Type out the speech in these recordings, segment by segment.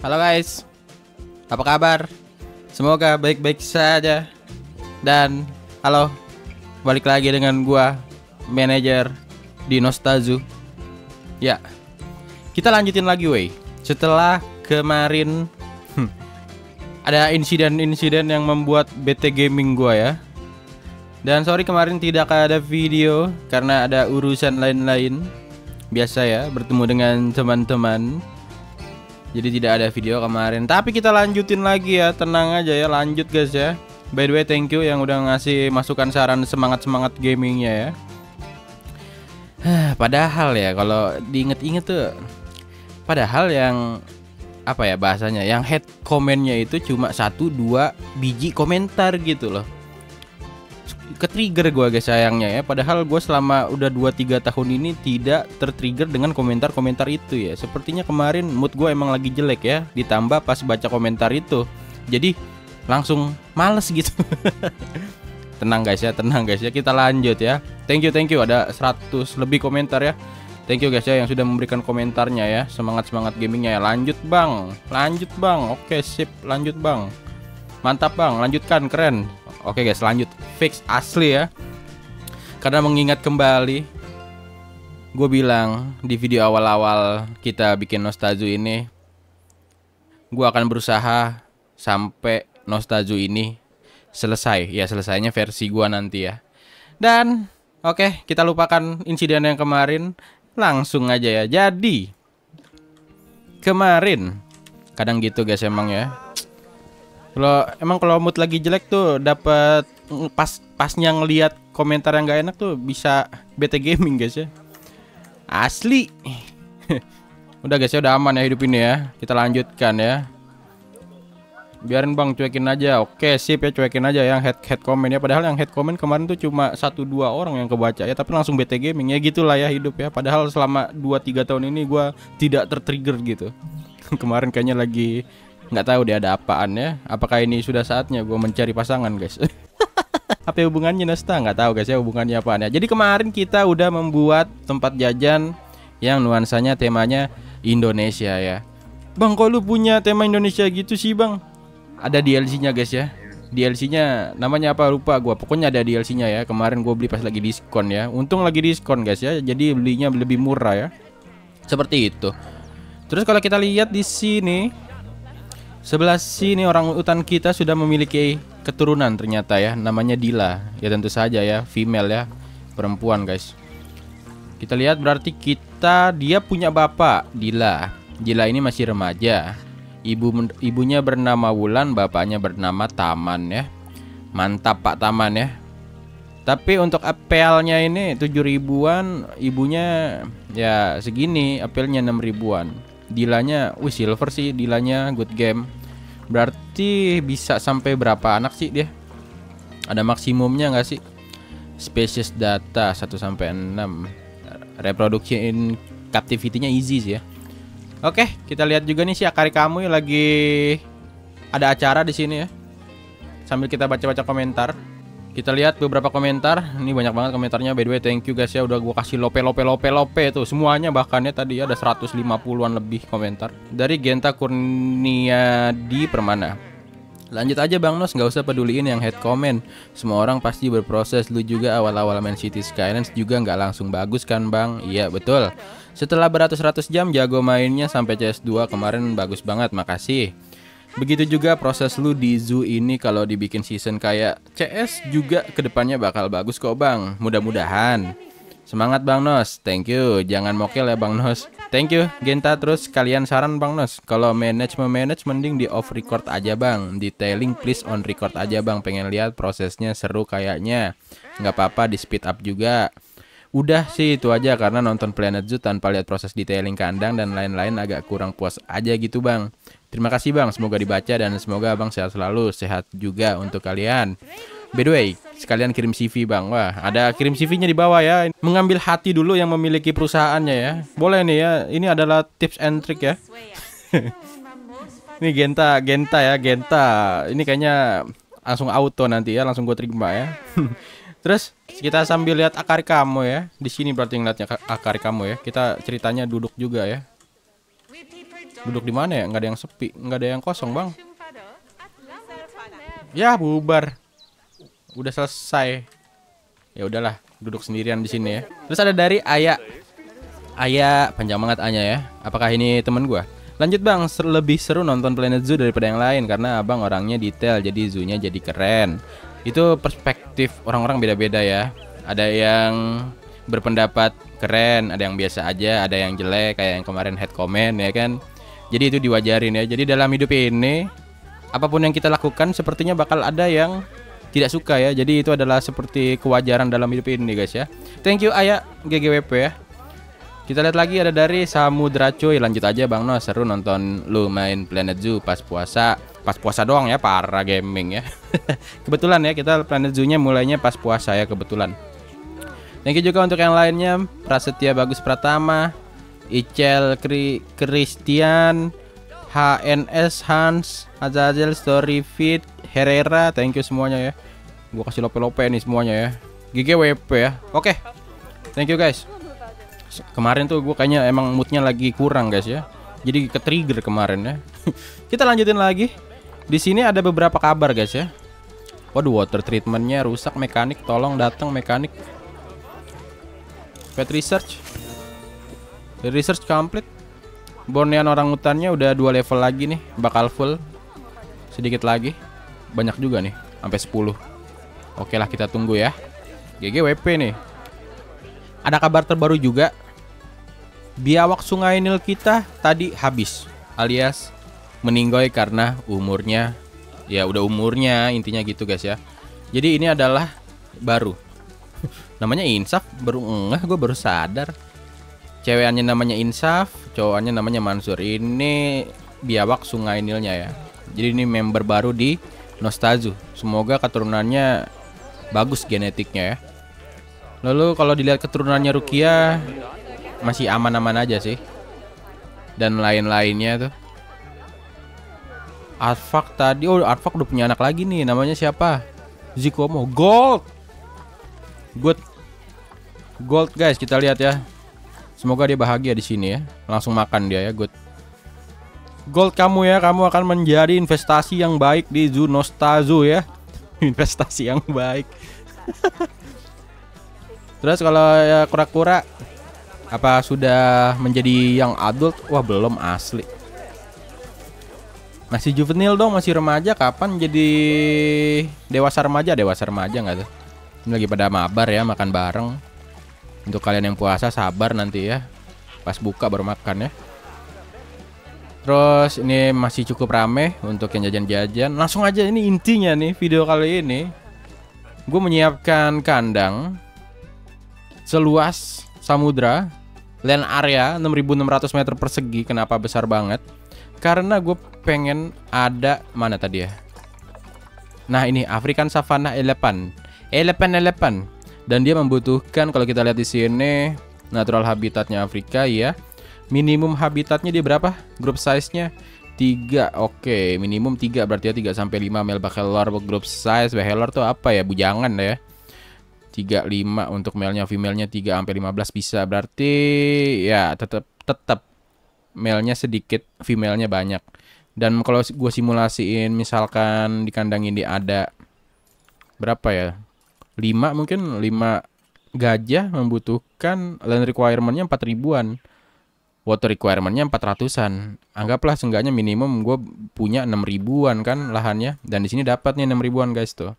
Halo guys, apa kabar? Semoga baik-baik saja. Dan halo, balik lagi dengan gua, manajer di Nostazu. Ya, kita lanjutin lagi wey. Setelah kemarin ada insiden-insiden yang membuat bete gaming gua ya. Dan sorry kemarin tidak ada video karena ada urusan lain-lain. Biasa ya, bertemu dengan teman-teman. Jadi tidak ada video kemarin. Tapi kita lanjutin lagi ya, tenang aja ya, lanjut guys ya. By the way, thank you yang udah ngasih masukan saran semangat-semangat gamingnya ya. Padahal ya kalau diinget-inget tuh, padahal yang apa ya bahasanya, yang head komennya itu cuma 1-2 biji komentar gitu loh. Ketrigger gue guys sayangnya ya. Padahal gue selama udah 2-3 tahun ini tidak tertrigger dengan komentar-komentar itu ya. Sepertinya kemarin mood gue emang lagi jelek ya. Ditambah pas baca komentar itu, jadi langsung males gitu. Tenang guys ya, kita lanjut ya. Thank you ada 100 lebih komentar ya. Thank you guys ya yang sudah memberikan komentarnya ya. Semangat gamingnya ya. Lanjut bang. Oke sip, lanjut bang. Mantap bang, lanjutkan, keren. Oke guys, lanjut. Fix asli ya. Karena mengingat kembali, gue bilang di video awal-awal kita bikin Nostazu ini, gue akan berusaha sampai Nostazu ini selesai. Ya selesainya versi gue nanti ya. Dan oke, kita lupakan insiden yang kemarin. Langsung aja ya. Jadi kemarin kadang gitu guys emang ya. Kalau mood lagi jelek tuh dapat pasnya ngelihat komentar yang gak enak tuh bisa bete gaming guys ya. Asli. Udah guys ya, udah aman ya hidup ini ya. Kita lanjutkan ya. Biarin bang, cuekin aja. Oke sip ya, cuekin aja yang head comment ya. Padahal yang head comment kemarin tuh cuma 1-2 orang yang kebaca ya. Tapi langsung bete gaming ya, gitulah ya hidup ya. Padahal selama 2-3 tahun ini gue tidak tertrigger gitu. Kemarin kayaknya lagi nggak tahu dia ada apaan ya. Apakah ini sudah saatnya gue mencari pasangan guys? Apa hubungannya Nosta? Nggak tahu guys ya hubungannya apaan ya. Jadi kemarin kita udah membuat tempat jajan yang nuansanya temanya Indonesia ya. Bang, kok lu punya tema Indonesia gitu sih bang? Ada DLC-nya guys ya. DLC-nya namanya apa lupa gue. Pokoknya ada DLC-nya ya. Kemarin gue beli pas lagi diskon ya. Untung lagi diskon guys ya. Jadi belinya lebih murah ya. Seperti itu. Terus kalau kita lihat di sini, sebelah sini orang utan kita sudah memiliki keturunan ternyata ya. Namanya Dila. Ya tentu saja ya, female ya, perempuan guys. Kita lihat berarti dia punya bapak Dila. Dila ini masih remaja. Ibunya bernama Wulan, bapaknya bernama Taman ya. Mantap Pak Taman ya. Tapi untuk apelnya ini 7 ribuan, ibunya ya segini, apelnya 6 ribuan. Dilanya, silver sih Dilanya, good game. Berarti bisa sampai berapa anak sih dia? Ada maksimumnya nggak sih? Species data 1-6. Reproduksi in captivity-nya easy sih ya. Oke, kita lihat juga nih si Akari kamu lagi ada acara di sini ya. Sambil kita baca-baca komentar. Kita lihat beberapa komentar. Ini banyak banget komentarnya. By the way, thank you guys ya udah gua kasih lope tuh semuanya, bahkan ya tadi ada 150-an lebih komentar. Dari Genta Kurniadi Permana. Lanjut aja Bang Nos, nggak usah peduliin yang head comment. Semua orang pasti berproses. Lu juga awal-awal main City Skylines juga nggak langsung bagus kan Bang? Iya betul. Setelah beratus-ratus jam jago mainnya sampai CS2 kemarin bagus banget, makasih. Begitu juga proses lu di Zoo ini, kalau dibikin season kayak CS juga kedepannya bakal bagus kok Bang. Mudah-mudahan. Semangat Bang Nos. Thank you. Jangan mokel ya Bang Nos. Thank you Genta. Terus kalian saran Bang Nos, kalau manage mending di off record aja Bang. Detailing please on record aja Bang. Pengen lihat prosesnya, seru kayaknya. Nggak apa-apa di speed up juga. Udah sih itu aja, karena nonton Planet Zoo tanpa lihat proses detailing kandang dan lain-lain agak kurang puas aja gitu Bang. Terima kasih Bang, semoga dibaca dan semoga Bang sehat selalu. Sehat juga untuk kalian. By the way, sekalian kirim CV Bang. Wah, ada kirim CV-nya di bawah ya. Mengambil hati dulu yang memiliki perusahaannya ya. Boleh nih ya, ini adalah tips and trick ya. Ini Genta ya, Genta. Ini kayaknya langsung auto nanti ya, langsung gue terima ya. Terus kita sambil lihat Akari kamu ya. Di sini berarti ngeliatnya Akari kamu ya. Kita ceritanya duduk juga ya. Duduk di mana ya? Nggak ada yang sepi, nggak ada yang kosong, Bang. Ya, bubar. Udah selesai. Ya udahlah, duduk sendirian di sini ya. Terus ada dari Aya. Aya, panjang banget Anya ya. Apakah ini temen gua? Lanjut Bang, lebih seru nonton Planet Zoo daripada yang lain karena Abang orangnya detail, jadi zoo-nya jadi keren. Itu perspektif orang-orang beda-beda ya. Ada yang berpendapat keren, ada yang biasa aja, ada yang jelek kayak yang kemarin head comment ya kan. Jadi itu diwajarin ya. Jadi dalam hidup ini apapun yang kita lakukan sepertinya bakal ada yang tidak suka ya. Jadi itu adalah seperti kewajaran dalam hidup ini guys ya. Thank you Aya GGWP ya. Kita lihat lagi ada dari Samudra Cuy. Lanjut aja Bang No, seru nonton lu main Planet Zoo pas puasa. Pas puasa doang ya, para gaming ya. Kebetulan ya kita Planet Zoo-nya mulainya pas puasa ya kebetulan. Thank you juga untuk yang lainnya. Prasetya Bagus Pratama, Icel Christian, HNS Hans, Azazel Storyfit, Herrera, thank you semuanya ya. Gua kasih lope-lope nih semuanya ya. GGWP ya. Oke. Thank you guys. Kemarin tuh gue kayaknya emang moodnya lagi kurang guys ya. Jadi ke trigger kemarin ya. Kita lanjutin lagi. Di sini ada beberapa kabar guys ya. Waduh, water treatmentnya rusak, mekanik tolong datang mekanik. Pet research. Research complete. Bornean orangutannya udah 2 level lagi nih, bakal full. Sedikit lagi. Banyak juga nih, sampai 10. Oke lah kita tunggu ya. GGWP nih. Ada kabar terbaru juga. Biawak Sungai Nil kita tadi habis, alias meninggoy karena umurnya. Ya udah umurnya, intinya gitu guys ya. Jadi ini adalah baru. Namanya Insaf, baru gue baru sadar. Cewekannya namanya Insaf, cowoknya namanya Mansur. Ini biawak Sungai Nilnya ya. Jadi ini member baru di Nostalzu. Semoga keturunannya bagus genetiknya ya. Lalu kalau dilihat keturunannya Rukia masih aman-aman aja sih. Dan lain-lainnya tuh. Arfak tadi, oh Arfak udah punya anak lagi nih. Namanya siapa? Zikomo. Gold. Good. Gold guys, kita lihat ya. Semoga dia bahagia di sini ya. Langsung makan dia ya, good. Gold kamu ya, kamu akan menjadi investasi yang baik di Zoo Nostalzu ya. Investasi yang baik. Terus kalau ya kura-kura, apa sudah menjadi yang adult? Wah belum asli. Masih juvenil dong, masih remaja. Kapan jadi dewasa remaja? Dewasa remaja nggak tuh? Ini lagi pada mabar ya, makan bareng. Untuk kalian yang puasa sabar nanti ya. Pas buka baru makan ya. Terus ini masih cukup rame untuk yang jajan-jajan. Langsung aja ini intinya nih video kali ini. Gue menyiapkan kandang seluas samudra, land area 6.600 meter persegi. Kenapa besar banget? Karena gue pengen ada, mana tadi ya? Nah ini African Savannah Elephant. Dan dia membutuhkan, kalau kita lihat di sini natural habitatnya Afrika ya. Minimum habitatnya dia berapa? Group size-nya 3. Oke, minimum 3 berarti ya 3 sampai 5 male behavior group size. Behavior tuh apa ya? Bujangan ya. 3 5 untuk male-nya, female-nya 3 sampai 15 bisa. Berarti ya tetap male-nya sedikit, female-nya banyak. Dan kalau gue simulasiin misalkan di kandang ini ada berapa ya? 5 mungkin 5 gajah membutuhkan land requirement-nya 4 ribuan. Water requirement-nya 400-an. Anggaplah seenggaknya minimum gue punya 6 ribuan kan lahannya. Dan di sini dapat nih 6 ribuan guys tuh.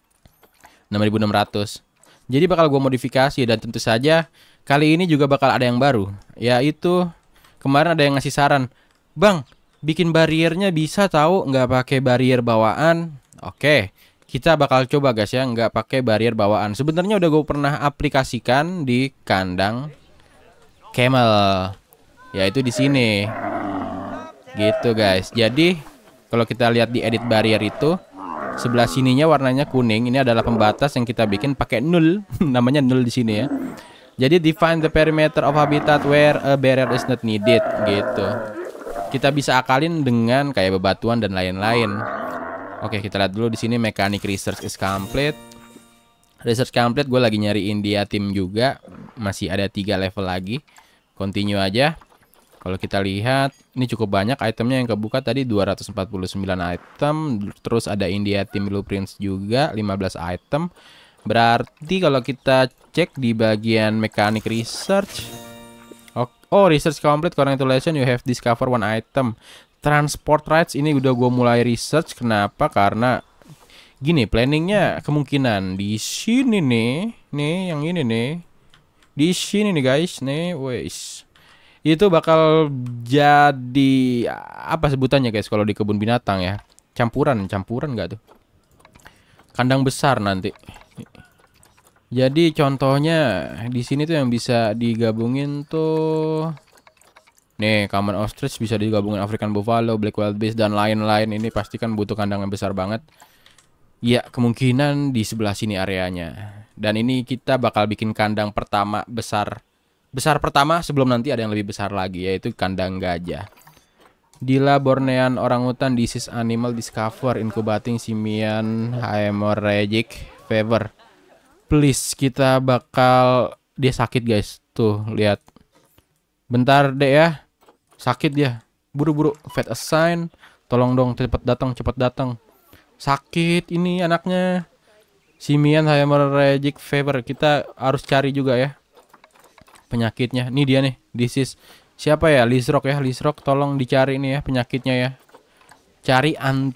6.600. Jadi bakal gue modifikasi dan tentu saja kali ini juga bakal ada yang baru. Yaitu kemarin ada yang ngasih saran, "Bang, bikin bariernya bisa tahu nggak pakai barrier bawaan?" Oke. Kita bakal coba guys ya, nggak pakai barrier bawaan. Sebenarnya udah gue pernah aplikasikan di kandang camel, yaitu di sini. Gitu guys. Jadi kalau kita lihat di edit barrier itu, sebelah sininya warnanya kuning. Ini adalah pembatas yang kita bikin pakai null. Namanya null di sini ya. Jadi define the perimeter of habitat where a barrier is not needed gitu. Kita bisa akalin dengan kayak bebatuan dan lain-lain. Oke, kita lihat dulu di sini mechanic research is complete. Research complete, gue lagi nyariin dia tim juga. Masih ada 3 level lagi. Continue aja. Kalau kita lihat, ini cukup banyak itemnya yang kebuka tadi 249 item, terus ada India Team Blueprints juga 15 item. Berarti kalau kita cek di bagian mechanic research, oh research complete, congratulations you have discover one item. Transport rights ini udah gue mulai research. Kenapa? Karena gini, planningnya kemungkinan di sini nih yang ini nih, di sini nih guys, nih, wes. Itu bakal jadi apa sebutannya guys kalau di kebun binatang ya? Campuran nggak tuh? Kandang besar nanti. Jadi contohnya di sini tuh yang bisa digabungin tuh nih, common ostrich bisa digabungin African buffalo, black wild beast dan lain-lain. Ini pasti kan butuh kandang yang besar banget. Ya, kemungkinan di sebelah sini areanya. Dan ini kita bakal bikin kandang pertama besar pertama sebelum nanti ada yang lebih besar lagi, yaitu kandang gajah. Dila Bornean orangutan disease animal discover incubating simian hemorrhagic fever. Please, kita bakal, dia sakit guys. Tuh, lihat. Bentar deh ya. Sakit dia. Buru-buru vet assign. Tolong dong cepat datang. Sakit ini anaknya. Simian hemorrhagic fever. Kita harus cari juga ya penyakitnya. Nih dia nih, disease. Siapa ya? Lisrock ya, Lisrock tolong dicari nih ya penyakitnya ya. Cari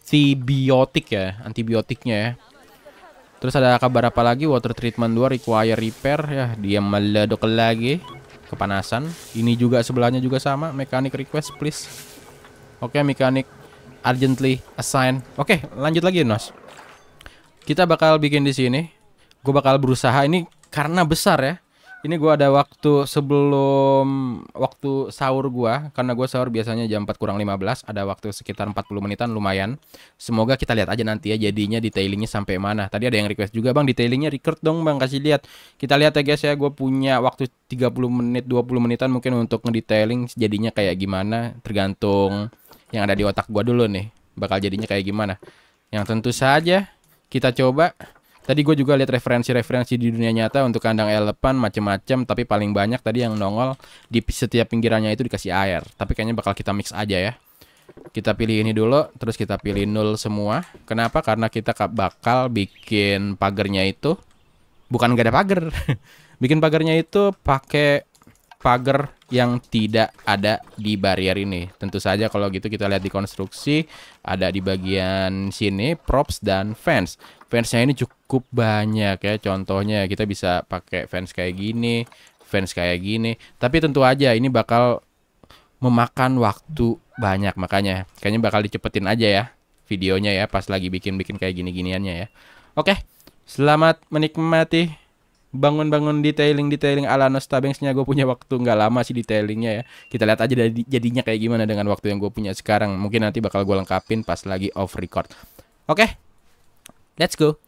antibiotiknya ya. Terus ada kabar apa lagi? Water treatment 2 require repair ya, dia meleduk lagi. Kepanasan. Ini juga sebelahnya juga sama, mechanic request please. Oke, mechanic urgently assign. Oke, lanjut lagi Nos. Kita bakal bikin di sini. Gue bakal berusaha ini karena besar ya. Ini gue ada waktu sebelum waktu sahur gue, karena gue sahur biasanya jam 4 kurang 15, ada waktu sekitar 40 menitan lumayan. Semoga kita lihat aja nanti ya jadinya detailingnya sampai mana. Tadi ada yang request juga, bang detailingnya record dong bang, kasih lihat. Kita lihat ya guys ya, gue punya waktu 30 menit 20 menitan mungkin untuk ngedetailing jadinya kayak gimana, tergantung yang ada di otak gue dulu nih, bakal jadinya kayak gimana. Yang tentu saja kita coba. Tadi gue juga lihat referensi-referensi di dunia nyata untuk kandang elephant macem-macem, tapi paling banyak tadi yang nongol di setiap pinggirannya itu dikasih air. Tapi kayaknya bakal kita mix aja ya. Kita pilih ini dulu, terus kita pilih 0 semua. Kenapa? Karena kita bakal bikin pagernya itu bukan gak ada pagar. Bikin pagarnya itu pakai pagar yang tidak ada di barrier ini. Tentu saja kalau gitu kita lihat di konstruksi, ada di bagian sini props dan fence. Fence-nya ini cukup banyak ya. Contohnya kita bisa pakai fence kayak gini, fence kayak gini. Tapi tentu aja ini bakal memakan waktu banyak, makanya kayaknya bakal dicepetin aja ya videonya ya pas lagi bikin-bikin kayak gini-giniannya ya. Oke, selamat menikmati bangun-bangun detailing ala Nostabanks-nya. Gue punya waktu nggak lama sih detailingnya ya. Kita lihat aja jadinya kayak gimana dengan waktu yang gue punya sekarang. Mungkin nanti bakal gue lengkapin pas lagi off record. Oke, let's go.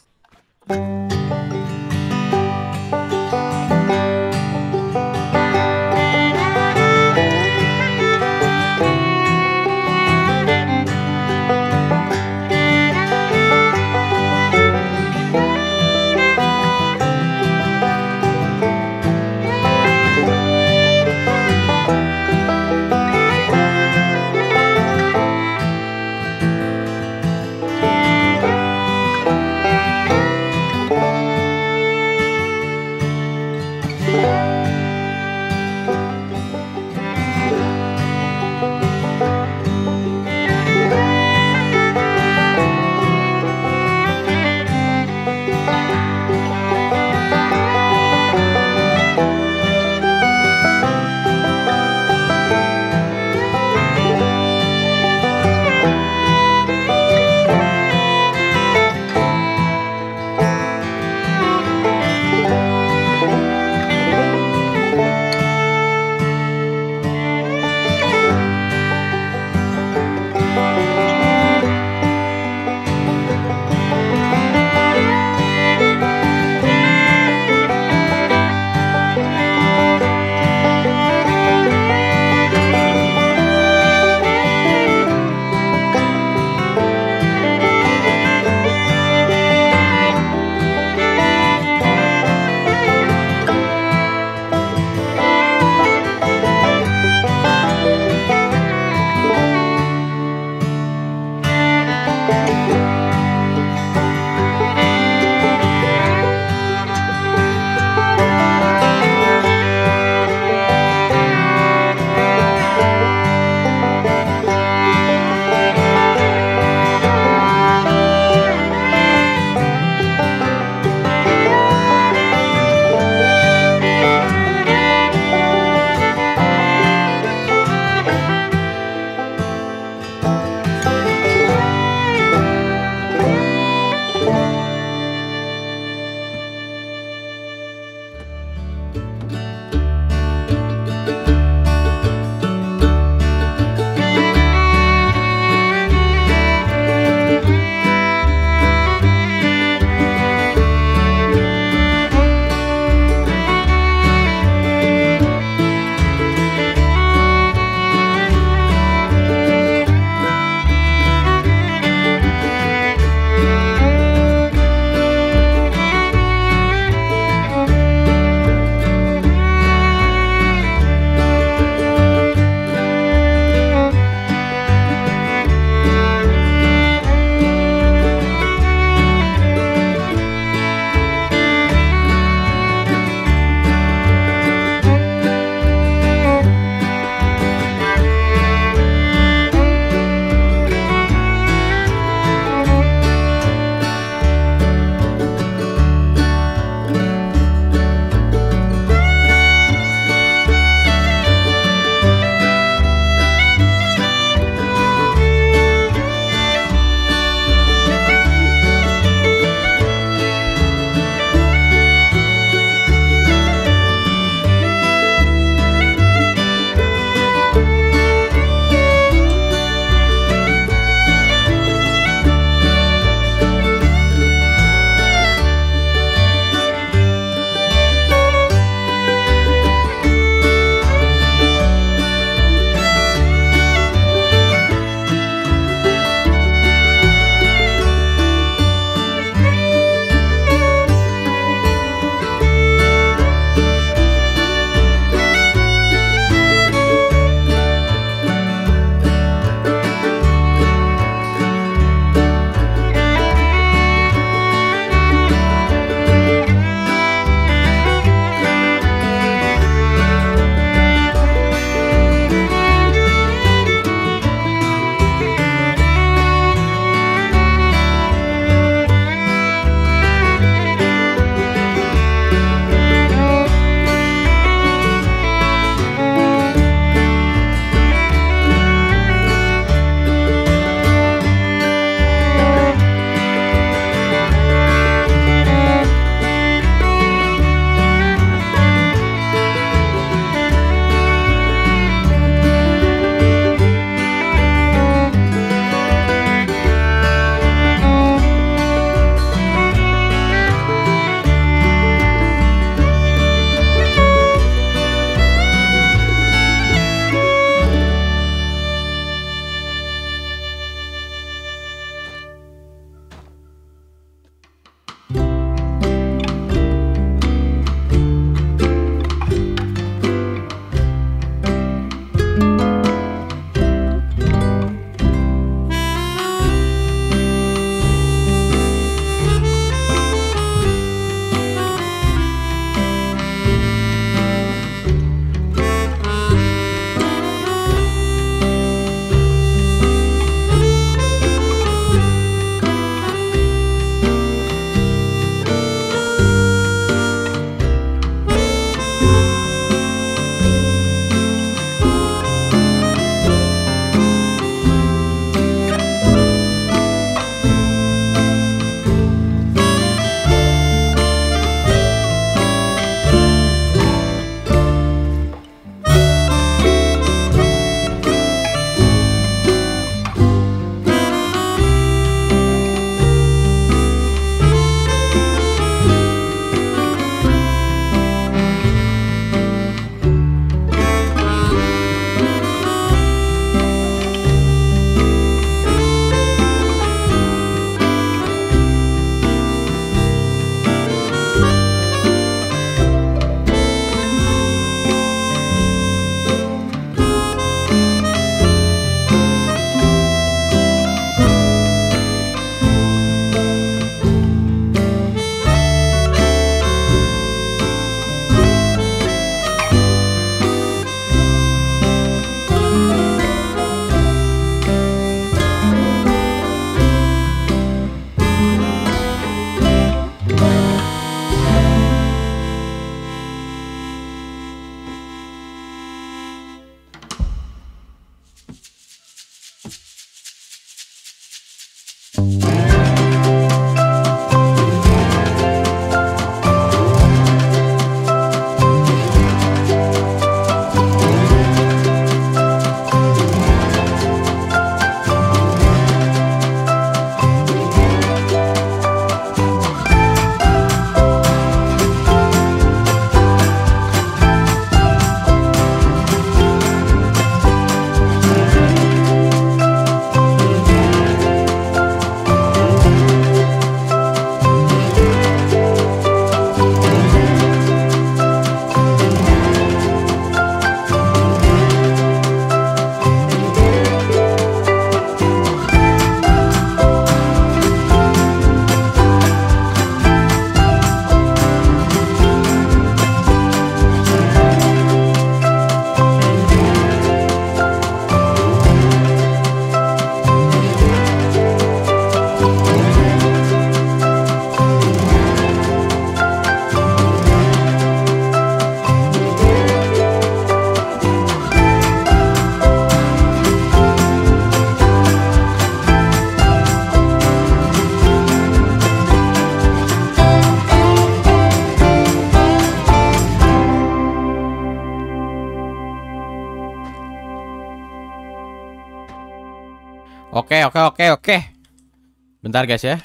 Oke, oke, oke, oke. Bentar guys ya.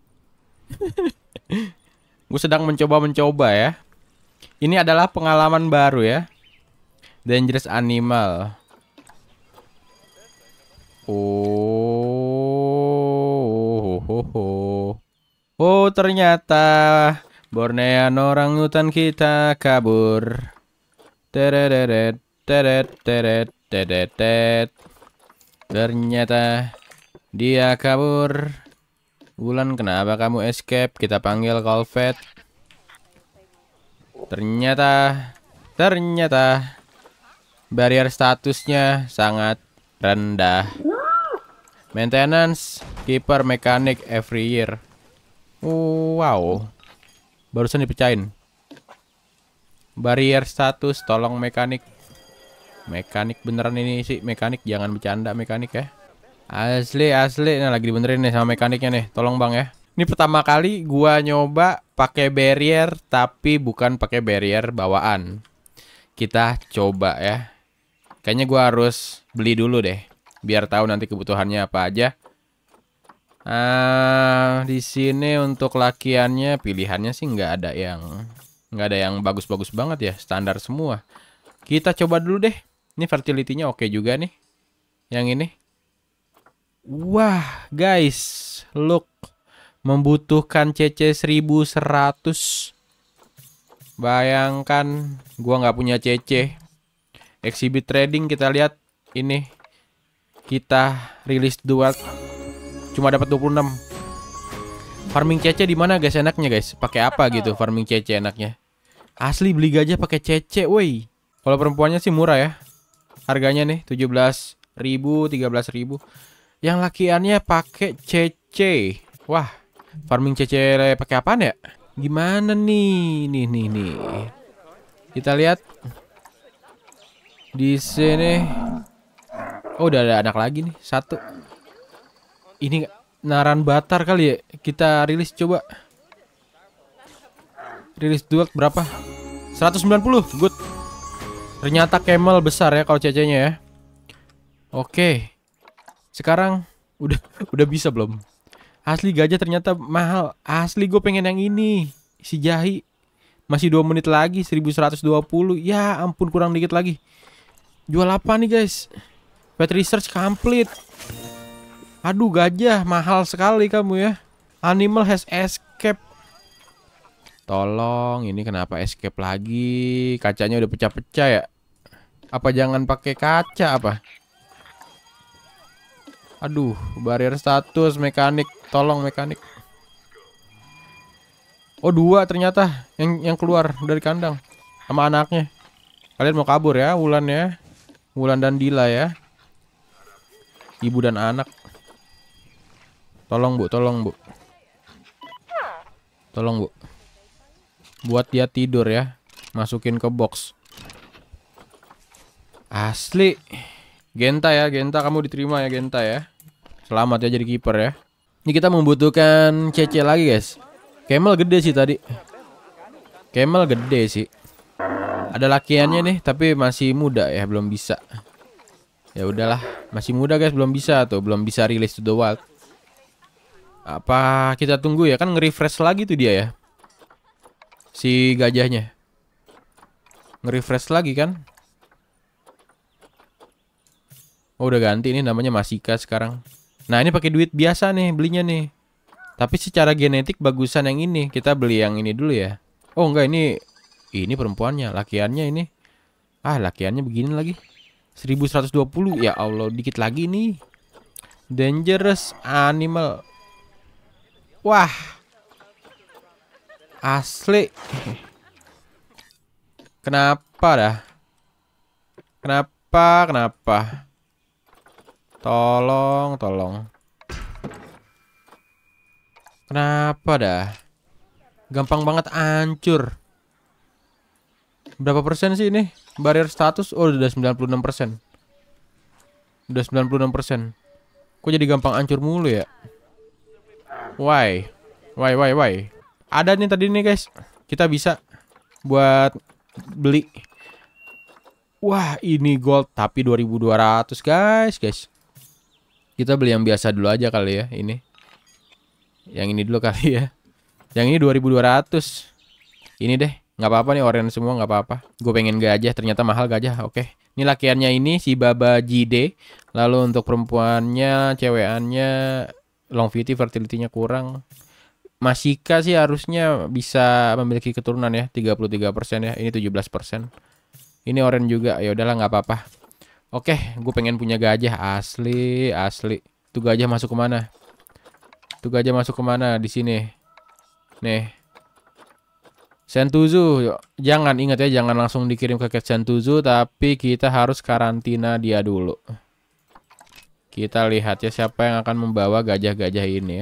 Gue sedang mencoba-mencoba ya. Ini adalah pengalaman baru ya. Dangerous animal. Oh, ternyata Bornean orangutan kita kabur. Teret, teret, teret, teret, teret. Ternyata dia kabur. Wulan, kenapa kamu escape? Kita panggil Colvet. Ternyata barrier statusnya sangat rendah. Maintenance, keeper, mechanic every year. Wow. Barusan dipecahin. Barrier status, tolong mekanik. Mekanik beneran ini sih, mekanik, jangan bercanda mekanik ya. Asli. Nah, lagi dibenerin nih sama mekaniknya nih. Tolong Bang ya. Ini pertama kali gua nyoba pakai barrier tapi bukan pakai barrier bawaan. Kita coba ya. Kayaknya gua harus beli dulu deh biar tahu nanti kebutuhannya apa aja. Di sini untuk lakiannya pilihannya sih nggak ada yang bagus-bagus banget ya, standar semua. Kita coba dulu deh. Ini fertility-nya oke juga nih. Yang ini. Wah, guys, look. Membutuhkan CC 1100. Bayangkan gua nggak punya CC. Exhibit trading kita lihat ini. Kita rilis dual cuma dapat 26. Farming CC di mana guys enaknya guys? Pakai apa gitu farming CC enaknya? Asli beli gajah pakai CC, woi. Kalau perempuannya sih murah ya. Harganya nih 17.000, 13.000. Yang lakiannya pakai CC. Wah, farming CC pakai apaan ya? Gimana nih? Nih. Kita lihat di sini. Oh, udah ada anak lagi nih, satu. Ini naran batar kali ya. Kita rilis coba. Rilis dual berapa? 190. Good. Ternyata camel besar ya kalau CC-nya ya. Oke. Sekarang udah bisa belum? Asli gajah ternyata mahal. Asli gue pengen yang ini. Si jahi. Masih 2 menit lagi 1120. Ya ampun, kurang dikit lagi. Jual apa nih guys? Pet research complete. Aduh gajah, mahal sekali kamu ya. Animal has escape. Tolong, ini kenapa escape lagi? Kacanya udah pecah-pecah ya? Apa jangan pakai kaca apa? Aduh, barrier status, mekanik. Tolong mekanik. Oh, 2 ternyata yang keluar dari kandang sama anaknya. Kalian mau kabur ya, Wulan ya. Wulan dan Dila ya. Ibu dan anak. Tolong Bu. Tolong Bu. Buat dia tidur ya. Masukin ke box. Asli. Genta ya, Genta kamu diterima ya Genta ya. Selamat ya jadi kiper ya. Ini kita membutuhkan CC lagi guys. Camel gede sih tadi. Camel gede sih. Ada lakiannya nih, tapi masih muda ya, belum bisa. Ya udahlah, masih muda guys, belum bisa tuh, belum bisa rilis to the wild. Apa kita tunggu ya, kan nge-refresh lagi tuh dia ya. Si gajahnya. Nge-refresh lagi kan? Oh, udah ganti nih namanya Masika sekarang. Nah, ini pakai duit biasa nih belinya nih. Tapi secara genetik bagusan yang ini. Kita beli yang ini dulu ya. Oh enggak, ini perempuannya, lakiannya ini. Lakiannya begini lagi. 1120. Ya Allah, dikit lagi nih. Dangerous animal. Wah. Asli. Kenapa dah? Kenapa? Tolong. Kenapa dah? Gampang banget hancur. Berapa persen sih ini? Barrier status, oh udah 96%. Udah 96%. Kok jadi gampang hancur mulu ya? Why? Ada nih tadi nih guys. Kita bisa buat beli. Wah, ini gold tapi 2200 guys. Kita beli yang biasa dulu aja kali ya ini. Yang ini dulu kali ya. Yang ini 2200. Ini deh, nggak apa-apa nih, orange semua nggak apa-apa. Gue pengen gajah, ternyata mahal gajah. Oke. Ini lakiannya ini si Baba JD. Lalu untuk perempuannya, cewekannya longevity, fertility-nya kurang. Masika sih harusnya bisa memiliki keturunan ya, 33% ya. Ini 17%. Ini orange juga. Ya udahlah nggak apa-apa. Oke, gue pengen punya gajah asli. Tuh gajah masuk kemana? Di sini. Nih. Sentosu, jangan, ingat ya, jangan langsung dikirim ke Sentosu, tapi kita harus karantina dia dulu. Kita lihat ya siapa yang akan membawa gajah-gajah ini ya.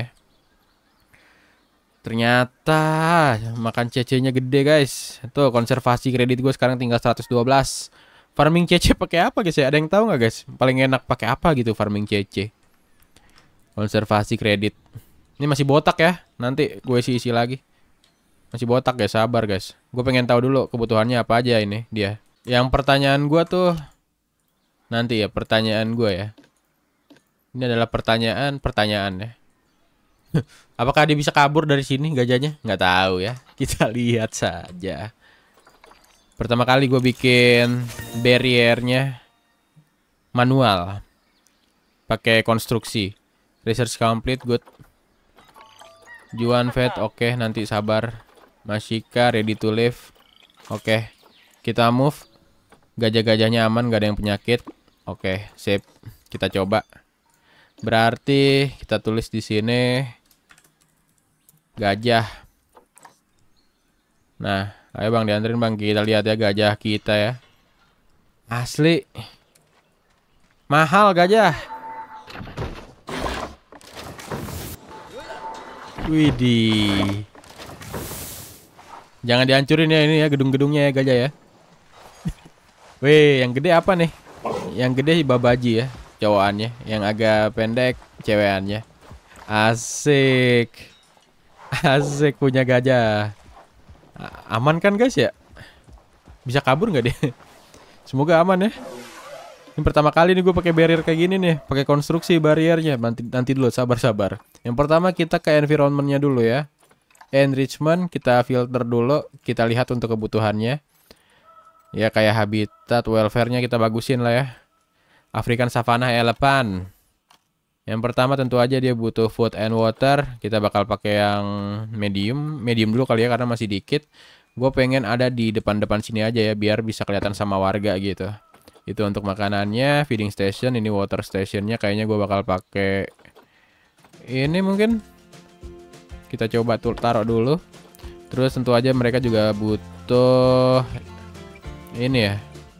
Ternyata makan CC-nya gede guys. Tuh konservasi kredit gue sekarang tinggal 112. Farming CC pakai apa guys ya? Ada yang tahu nggak guys? Paling enak pakai apa gitu farming CC? Konservasi kredit. Ini masih botak ya. Nanti gue isi lagi. Masih botak guys, sabar guys. Gue pengen tahu dulu kebutuhannya apa aja ini dia. Yang pertanyaan gue tuh nanti ya, pertanyaan gue ya. Ini adalah pertanyaan ya. Apakah dia bisa kabur dari sini gajahnya? Nggak tahu ya. Kita lihat saja. Pertama kali gue bikin barriernya manual. Pakai konstruksi. Research complete, good. Juan vet, oke, nanti sabar. Masika ready to live. Oke. Kita move. Gajah-gajahnya aman, gak ada yang penyakit. Oke, sip. Kita coba. Berarti kita tulis di sini gajah. Nah, ayo Bang dianterin Bang, kita lihat ya gajah kita ya. Asli. Mahal gajah. Widih. Jangan dihancurin ya ini ya gedung-gedungnya ya gajah ya. Wih, yang gede apa nih? Yang gede babaji ya, cowokannya. Yang agak pendek cewekannya. Asik. Asik punya gajah. Aman kan guys ya? Bisa kabur nggak dia? Semoga aman ya. Ini pertama kali nih gue pakai barrier kayak gini nih, pakai konstruksi barriernya. Nanti dulu, sabar. Yang pertama kita ke environmentnya dulu ya. Enrichment kita filter dulu, kita lihat untuk kebutuhannya. Ya kayak habitat, welfare-nya kita bagusin lah ya. African Savannah Elephant. Yang pertama tentu aja dia butuh food and water. Kita bakal pakai yang medium dulu kali ya karena masih dikit. Gue pengen ada di depan-depan sini aja ya biar bisa kelihatan sama warga gitu. Itu untuk makanannya, feeding station, ini water stationnya kayaknya gue bakal pakai ini mungkin. Kita coba taruh dulu. Terus tentu aja mereka juga butuh ini ya.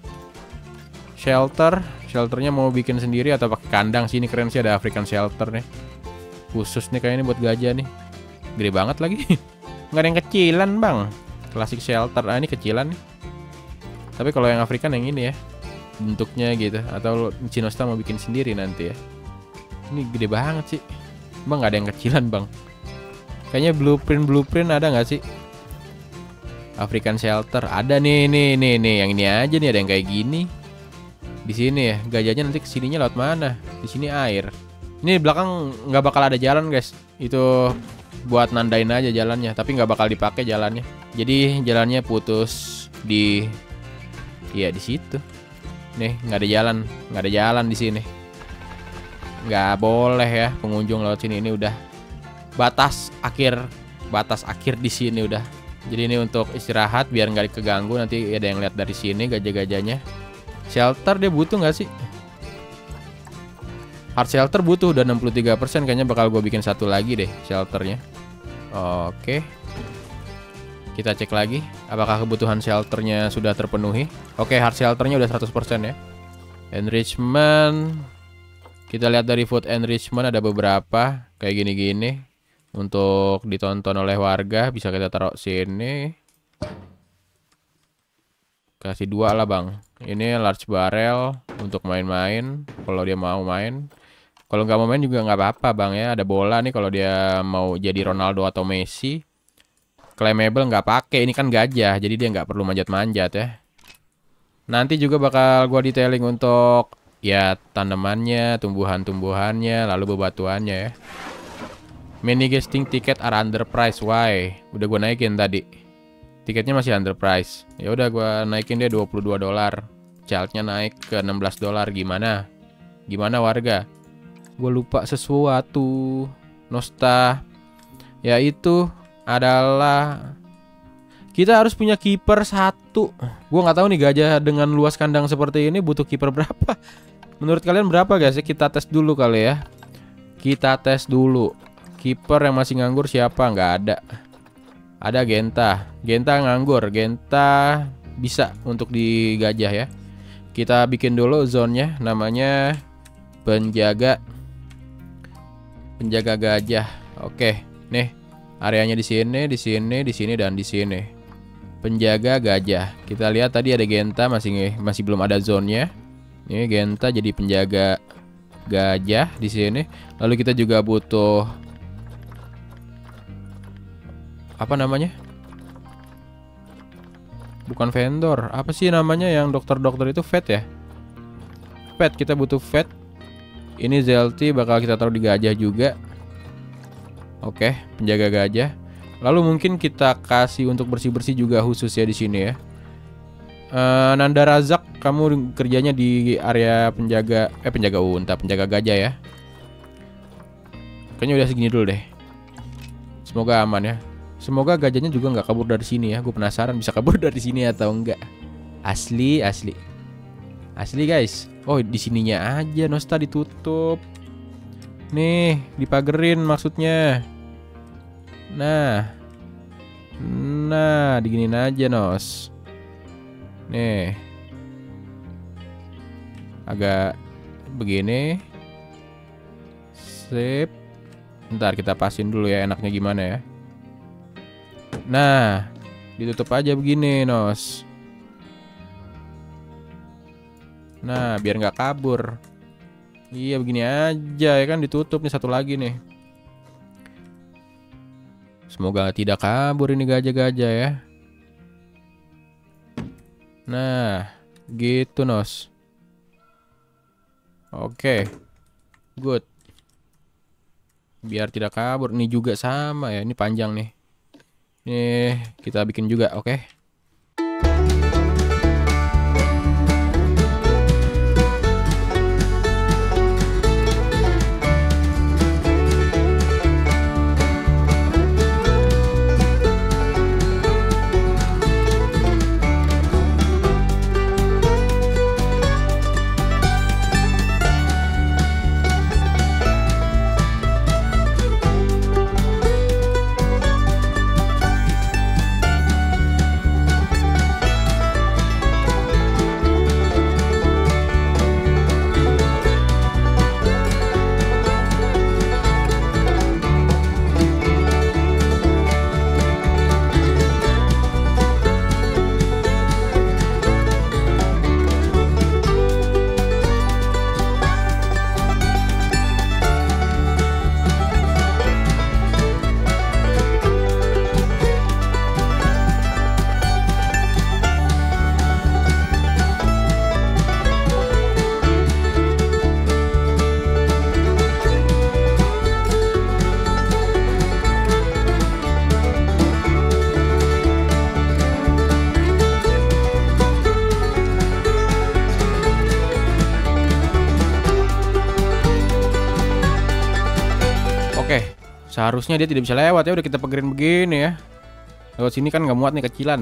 Shelternya mau bikin sendiri atau pakai kandang. Sini keren sih ada African shelter nih. Khusus nih kayaknya buat gajah nih. Gede banget lagi. Nggak ada yang kecilan bang. Classic shelter. Ini kecilan nih. Tapi kalau yang African yang ini ya. Bentuknya gitu. Atau Cinosta mau bikin sendiri nanti ya. Ini gede banget sih. Bang nggak ada yang kecilan bang. Kayaknya blueprint ada nggak sih? African shelter ada nih yang ini aja nih, ada yang kayak gini. Di sini ya, gajahnya nanti kesininya lewat mana? Di sini air. Ini belakang nggak bakal ada jalan guys. Itu buat nandain aja jalannya, tapi nggak bakal dipakai jalannya. Jadi jalannya putus di situ. Nih nggak ada jalan di sini. Nggak boleh ya pengunjung lewat sini, ini udah batas akhir di sini udah. Jadi ini untuk istirahat biar nggak keganggu, nanti ada yang lihat dari sini gajah-gajahnya. Shelter dia butuh nggak sih? Hard shelter butuh udah 63%, kayaknya bakal gue bikin satu lagi deh shelternya. Oke. Kita cek lagi apakah kebutuhan shelternya sudah terpenuhi. Oke, hard shelternya udah 100% ya. Enrichment. Kita lihat dari food enrichment ada beberapa kayak gini-gini. Untuk ditonton oleh warga bisa kita taruh sini. Kasih 2 lah bang. Ini large barrel untuk main-main. Kalau dia mau main. Kalau nggak mau main juga nggak apa-apa bang ya. Ada bola nih kalau dia mau jadi Ronaldo atau Messi. Claimable nggak pakai. Ini kan gajah. Jadi dia nggak perlu manjat-manjat ya. Nanti juga bakal gua detailing untuk ya tanamannya, tumbuhan-tumbuhannya, lalu bebatuannya ya. Mini guesting tiket are underpriced. Why? Udah gua naikin tadi. Tiketnya masih underpriced. Ya udah gua naikin dia $22. Childnya naik ke $16. Gimana? Gimana warga? Gua lupa sesuatu. Nosta. Yaitu adalah kita harus punya kiper 1. Gua nggak tahu nih gajah dengan luas kandang seperti ini butuh kiper berapa. Menurut kalian berapa guys? Kita tes dulu kali ya. Kita tes dulu. Kiper yang masih nganggur siapa? Nggak ada. Ada Genta. Genta nganggur. Genta bisa untuk di gajah ya. Kita bikin dulu zone-nya. Namanya penjaga gajah. Oke, nih areanya di sini, di sini, di sini dan di sini. Penjaga gajah. Kita lihat tadi ada Genta masih belum ada zone-nya. Ini Genta jadi penjaga gajah di sini. Lalu kita juga butuh apa namanya? Bukan vendor. Apa sih namanya yang dokter-dokter itu? Vet ya? Vet, kita butuh vet. Ini Zelty bakal kita taruh di gajah juga. Oke, penjaga gajah. Lalu mungkin kita kasih untuk bersih-bersih juga khusus ya di sini ya. Nanda Razak, kamu kerjanya di area penjaga unta, penjaga gajah ya. Kayaknya udah segini dulu deh. Semoga aman ya. Semoga gajahnya juga nggak kabur dari sini ya. Gue penasaran bisa kabur dari sini atau enggak. Asli guys. Oh, di sininya aja Nosta ditutup. Nih, dipagerin maksudnya. Nah, diginin aja Nos. Nih, agak begini. Sip. Ntar kita pasin dulu ya enaknya gimana ya. Nah, ditutup aja begini Nos. Nah, biar nggak kabur. Iya begini aja ya kan, ditutup nih satu lagi nih. Semoga tidak kabur ini gajah-gajah ya. Nah, gitu Nos. Oke, good. Biar tidak kabur. Ini juga sama ya, ini panjang nih. Nih, kita bikin juga, oke. Seharusnya dia tidak bisa lewat ya, udah kita pagerin begini ya. Lewat sini kan nggak muat nih, kecilan.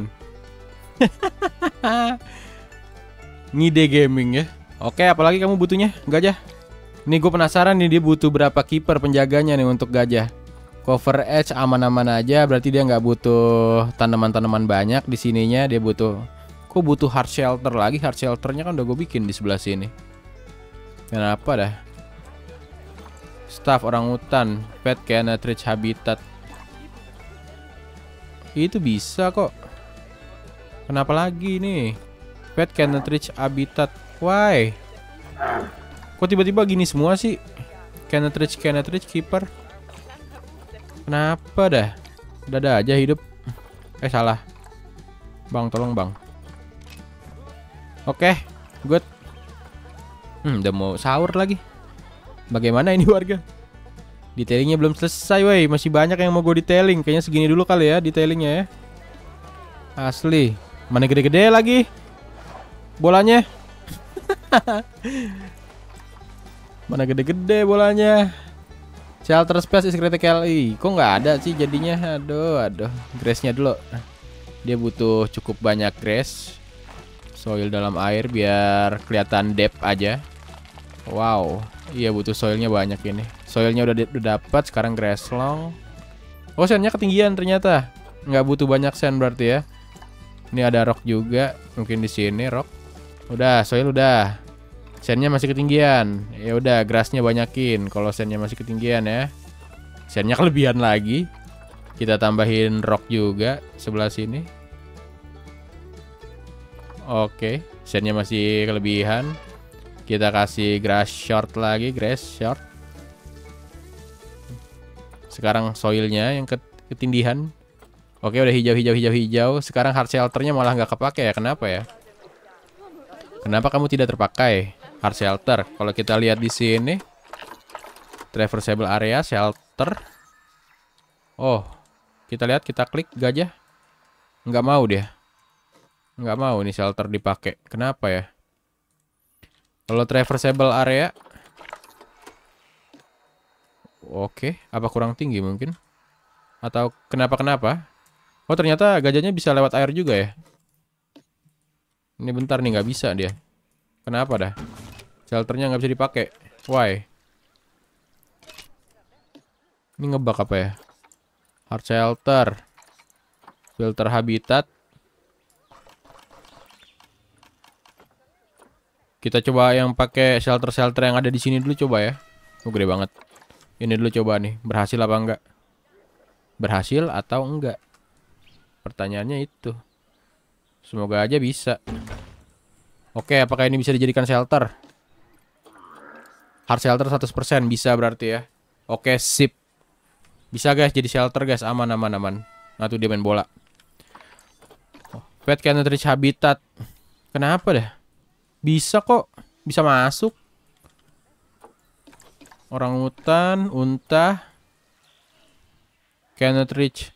Ngide gaming ya. Oke, apalagi kamu butuhnya gajah? Nih gue penasaran nih dia butuh berapa kiper penjaganya nih untuk gajah. Cover edge aman-aman aja, berarti dia nggak butuh tanaman-tanaman banyak di sininya. Dia butuh, kok butuh hard shelter lagi? Hard shelternya kan udah gue bikin di sebelah sini. Kenapa dah? Staff orangutan, pet cannot reach habitat. Itu bisa kok. Kenapa lagi nih? Pet cannot reach habitat. Why? Kok tiba-tiba gini semua sih? Cannot reach keeper. Kenapa dah? Dada aja hidup. Salah. Bang, tolong bang. Oke, good. Udah mau sahur lagi. Bagaimana ini warga? Detailingnya belum selesai, woi. Masih banyak yang mau gue detailing. Kayaknya segini dulu kali ya detailingnya ya. Asli. Mana gede-gede lagi bolanya. Mana gede-gede bolanya. Shelter space is critical. Kok nggak ada sih jadinya? Aduh. Grass-nya dulu. Dia butuh cukup banyak grass. Soil dalam air biar kelihatan depth aja. Wow, iya butuh soilnya banyak ini. Soilnya udah dapat, sekarang grass long. Oh, sandnya ketinggian ternyata. Nggak butuh banyak sand berarti ya. Ini ada rock juga, mungkin di sini rock. Udah, soil udah. Sandnya masih ketinggian. Ya udah, grassnya banyakin. Kalau sandnya masih ketinggian ya. Sandnya kelebihan lagi. Kita tambahin rock juga sebelah sini. Oke, sandnya masih kelebihan. Kita kasih grass short lagi, grass short. Sekarang soilnya yang ketindihan. Oke, udah hijau. Sekarang hard shelternya malah nggak kepake ya. Kenapa ya? Kenapa kamu tidak terpakai hard shelter? Kalau kita lihat di sini, traversable area shelter. Oh, kita lihat, kita klik gajah. Nggak mau dia. Nggak mau nih shelter dipakai. Kenapa ya? Kalau traversable area, oke, apa kurang tinggi mungkin? Atau kenapa? Oh, ternyata gajahnya bisa lewat air juga ya. Ini bentar nih, nggak bisa dia. Kenapa dah? Shelternya nggak bisa dipakai. Why? Ini ngebug apa ya? Hard shelter, filter habitat. Kita coba yang pakai shelter yang ada di sini dulu coba ya. Oh, gede banget. Ini dulu coba nih, berhasil apa enggak? Berhasil atau enggak? Pertanyaannya itu. Semoga aja bisa. Oke, apakah ini bisa dijadikan shelter? Hard shelter 100% bisa berarti ya. Oke, sip. Bisa guys jadi shelter guys, aman. Nah tuh dia main bola. Pet cannot reach habitat. Kenapa dah? Bisa kok, bisa masuk. Orang hutan, unta. Cannot reach.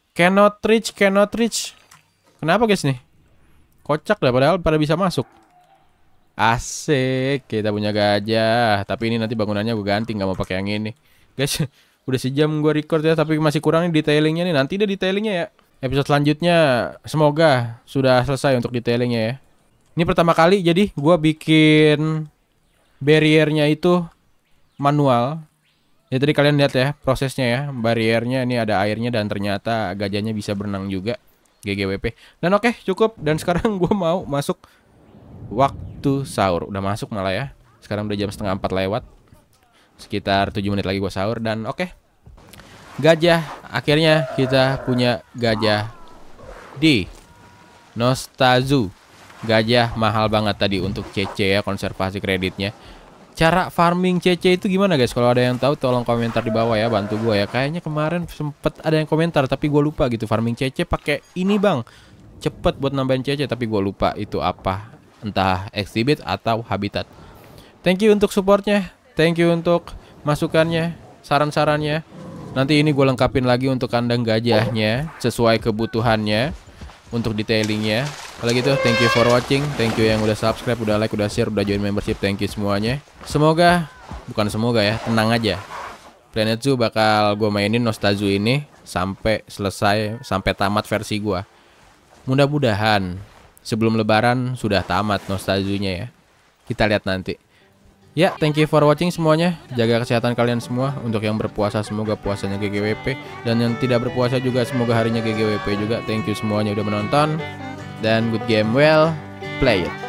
Kenapa guys nih? Kocak dah, padahal pada bisa masuk. Asik, kita punya gajah. Tapi ini nanti bangunannya gue ganti, nggak mau pakai yang ini. Guys, udah sejam gue record ya, tapi masih kurang nih detailingnya nih. Nanti deh detailingnya ya. Episode selanjutnya semoga sudah selesai untuk detailingnya ya. Ini pertama kali jadi gue bikin barriernya itu manual. Ya tadi kalian lihat ya prosesnya ya. Barriernya ini ada airnya dan ternyata gajahnya bisa berenang juga. GGWP. Dan oke, cukup. Dan sekarang gue mau masuk waktu sahur. Udah masuk malah ya. Sekarang udah jam setengah 4 lewat. Sekitar 7 menit lagi gue sahur. Dan oke, gajah. Akhirnya kita punya gajah di Nostazu. Gajah mahal banget tadi untuk CC ya, konservasi kreditnya. Cara farming CC itu gimana guys? Kalau ada yang tahu tolong komentar di bawah ya, bantu gue ya. Kayaknya kemarin sempet ada yang komentar tapi gue lupa gitu. Farming CC pakai ini bang, cepet buat nambahin CC, tapi gue lupa itu apa. Entah exhibit atau habitat. Thank you untuk supportnya, thank you untuk masukannya, saran-sarannya. Nanti ini gue lengkapin lagi untuk kandang gajahnya sesuai kebutuhannya untuk detailingnya. Kalau gitu, thank you for watching. Thank you yang udah subscribe, udah like, udah share, udah join membership. Thank you semuanya. Bukan semoga ya, tenang aja. Planet Zoo bakal gue mainin Nostazu ini sampai selesai, sampai tamat versi gue. Mudah-mudahan sebelum lebaran sudah tamat Nostazunya ya. Kita lihat nanti. Ya, thank you for watching semuanya. Jaga kesehatan kalian semua. Untuk yang berpuasa semoga puasanya GGWP, dan yang tidak berpuasa juga semoga harinya GGWP juga. Thank you semuanya udah menonton. Dan good game well played.